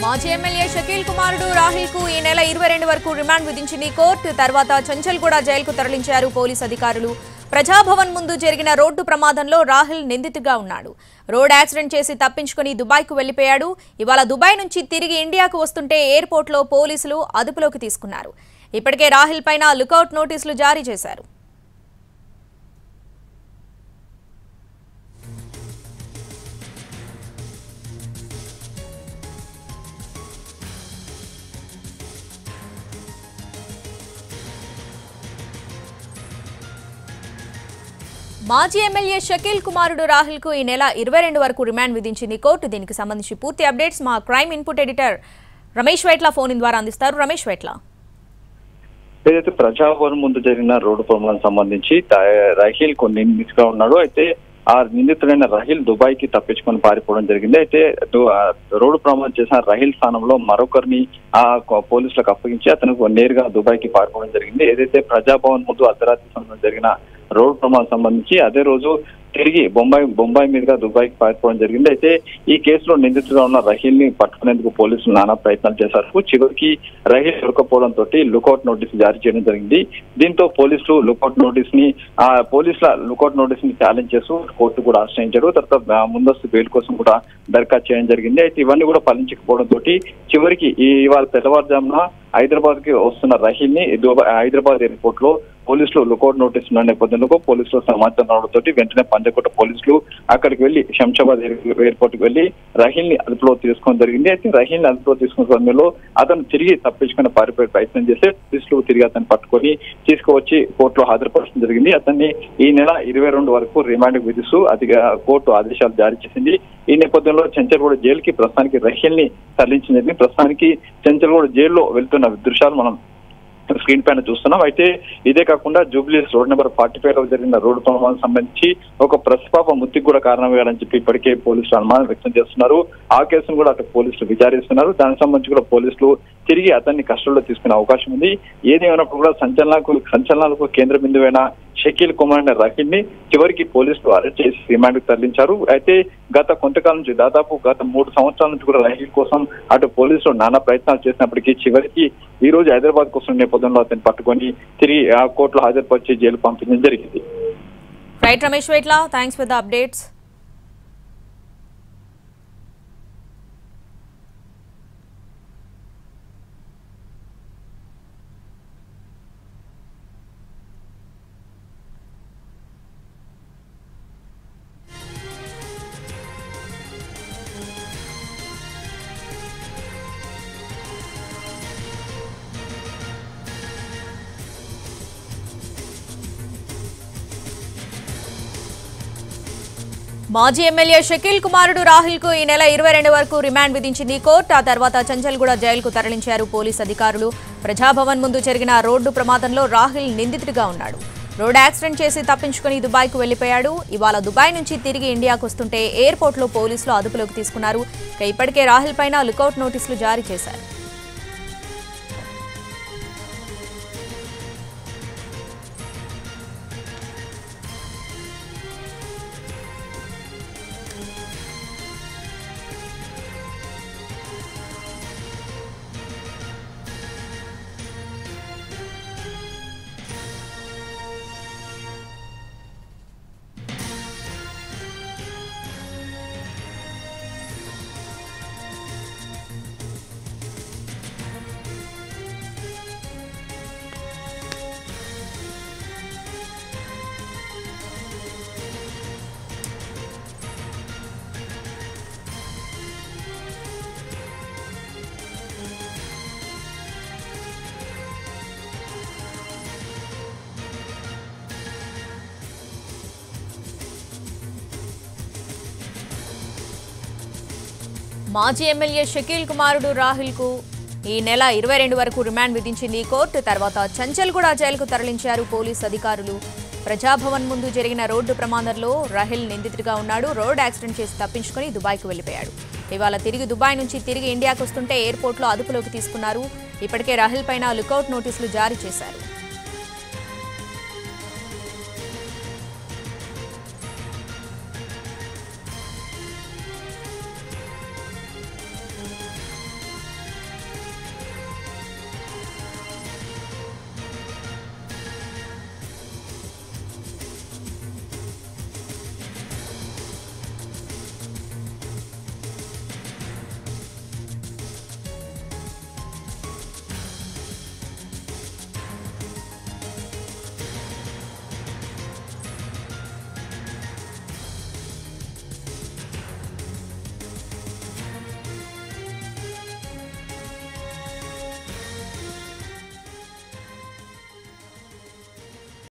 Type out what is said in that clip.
మాజీ ఎమ్మెల్యే షకీల్ కుమారుడు రాహిల్ కు ఈ నెల 22 వరకు రిమాండ్ విధించింది కోర్టు. తర్వాత చంచల్గూడ జైలుకు తరలించారు పోలీసు అధికారులు. ప్రజాభవన్ ముందు జరిగిన రోడ్డు ప్రమాదంలో రాహిల్ నిందితుడిగా ఉన్నాడు. రోడ్ యాక్సిడెంట్ చేసి తప్పించుకుని దుబాయ్కు వెళ్లిపోయాడు. ఇవాళ దుబాయ్ నుంచి తిరిగి ఇండియాకు వస్తుంటే ఎయిర్పోర్ట్లో పోలీసులు అదుపులోకి తీసుకున్నారు. ఇప్పటికే రాహిల్ పైన లుకౌట్ నోటీసులు జారీ చేశారు. మాజీ ఎమ్మెల్యే షకీల్ కుమారుడు రాహిల్ కు ఈ నెల 22 వరకు రిమాండ్ విధించింది కోర్టు. దీనికి సంబంధించి పూర్తి అప్డేట్స్ మా crime input editor Ramesh Vytla phone ద్వారా అందిస్తారు. రమేష్ వైట్ల, ఏదైతే ప్రజాభవన్ ముందు జరిగిన రోడ్డు ప్రమాదం సంబంధించి రాహిల్ కొన్ని నిందితుగా ఉన్నాడు. అయితే ఆ నిందితుడైన రాహిల్ దుబాయ్ కి తప్పించుకొని పారిపోవడం జరిగింది. అయితే రోడ్డు ప్రమాదం చేసిన రాహిల్ స్థానంలో మరొకరిని ఆ పోలీసులకు అప్పగించి అతను నేరుగా దుబాయ్ కి పారిపోవడం జరిగింది. ఏదైతే ప్రజాభవన్ ముందు అర్ధరాత్రి సమయంలో జరిగిన రోడ్డు ప్రమాదం సంబంధించి అదే రోజు తిరిగి బొంబాయి మీదుగా దుబాయ్ కి పారిపోవడం జరిగింది. అయితే ఈ కేసులో నిందితుగా ఉన్న రాహిల్ ని పట్టుకునేందుకు పోలీసులు నానా ప్రయత్నాలు చేశారు. చివరికి రాహిల్ దొరకపోవడంతో లుకౌట్ నోటీసు జారీ చేయడం జరిగింది. దీంతో పోలీసులు లుకౌట్ నోటీస్ ని ఛాలెంజ్ చేస్తూ కోర్టు కూడా ఆశ్రయించారు. తర్వాత ముందస్తు బెయిల్ కోసం కూడా దరఖాస్తు చేయడం జరిగింది. అయితే ఇవన్నీ కూడా ఫలించకపోవడంతో చివరికి ఇవాళ తెల్లవారుజామున హైదరాబాద్ కి వస్తున్న రాహిల్ ని హైదరాబాద్ ఎయిర్పోర్ట్ లో పోలీసులు లుకౌట్ నోటీస్ ఉన్న నేపథ్యంలో పోలీసులు సమాచారం రావడంతో వెంటనే పంజగుట్ట పోలీసులు అక్కడికి వెళ్లి శంషాబాద్ ఎయిర్పోర్ట్ కి వెళ్లి రాహిల్ ని అదుపులో తీసుకోవడం జరిగింది. అయితే రాహిల్ ని అదుపులో తీసుకున్న సమయంలో అతను తిరిగి తప్పించుకుని పారిపోయే ప్రయత్నం చేస్తే పోలీసులు తిరిగి అతను పట్టుకొని తీసుకువచ్చి కోర్టులో హాజరుపరచడం జరిగింది. అతన్ని ఈ నెల 22 వరకు రిమాండ్ విధిస్తూ కోర్టు ఆదేశాలు జారీ చేసింది. ఈ నేపథ్యంలో చంచల్గూడ జైలుకి ప్రస్తుతానికి రాహిల్ ని తరలించడం జరిగింది. ప్రస్తుతానికి చంచల్గూడ జైల్లో వెళ్తున్న దృశ్యాలు మనం స్క్రీన్ పైన చూస్తున్నాం. అయితే ఇదే కాకుండా జూబ్లీహిల్స్ రోడ్ నెంబర్ 45 లో జరిగిన రోడ్డు ప్రమాదం సంబంధించి ఒక ప్రతిపాప మృతికి కూడా కారణమయ్యాడని చెప్పి ఇప్పటికే పోలీసులు అనుమానం వ్యక్తం చేస్తున్నారు. ఆ కేసును కూడా అటు పోలీసులు విచారిస్తున్నారు. దానికి సంబంధించి కూడా పోలీసులు తిరిగి అతన్ని కస్టడీలో తీసుకునే అవకాశం ఉంది. ఏదేమైనప్పుడు కూడా సంచలనాలకు కేంద్ర బిందువైన షకీల్ కుమార్ రాహిల్ ని చివరికి పోలీసులు అరెస్ట్ చేసి రిమాండ్ కు తరలించారు. అయితే గత కొంతకాలం నుంచి దాదాపు గత 3 సంవత్సరాల నుంచి కూడా రాహిల్ కోసం అటు పోలీసులు నానా ప్రయత్నాలు చేసినప్పటికీ చివరికి ఈ రోజు హైదరాబాద్ కోసం నేపథ్యంలో అతన్ని పట్టుకొని తిరిగి ఆ కోర్టులో హాజరుపరిచి జైలు పంపించడం జరిగింది. Right Ramesh Vytla, thanks for the updates. మాజీ ఎమ్మెల్యే షకీల్ కుమారుడు రాహిల్ కు ఈ నెల 22 వరకు రిమాండ్ విధించింది కోర్టు. ఆ తర్వాత చంచల్గూడ జైలుకు తరలించారు పోలీసు అధికారులు. ప్రజాభవన్ ముందు జరిగిన రోడ్డు ప్రమాదంలో రాహిల్ నిందితుడిగా ఉన్నాడు. రోడ్ యాక్సిడెంట్ చేసి తప్పించుకుని దుబాయ్కు వెళ్లిపోయాడు. ఇవాళ దుబాయ్ నుంచి తిరిగి ఇండియాకు వస్తుంటే ఎయిర్పోర్ట్లో పోలీసులు అదుపులోకి తీసుకున్నారు. ఇప్పటికే రాహిల్ పైన లుకౌట్ నోటీసులు జారీ చేశారు. మాజీ ఎమ్మెల్యే షకీల్ కుమారుడు రాహిల్ కు ఈ నెల 22 వరకు రిమాండ్ విధించింది కోర్టు. తర్వాత చంచల్గూడ జైలుకు తరలించారు పోలీసు అధికారులు. ప్రజాభవన్ ముందు జరిగిన రోడ్డు ప్రమాదంలో రాహిల్ నిందితుడిగా ఉన్నాడు. రోడ్ యాక్సిడెంట్ చేసి తప్పించుకుని దుబాయ్కు వెళ్లిపోయాడు. ఇవాళ తిరిగి దుబాయ్ నుంచి తిరిగి ఇండియాకు వస్తుంటే ఎయిర్పోర్ట్లో అదుపులోకి తీసుకున్నారు. ఇప్పటికే రాహిల్ పైన లుకౌట్ నోటీసులు జారీ చేశారు.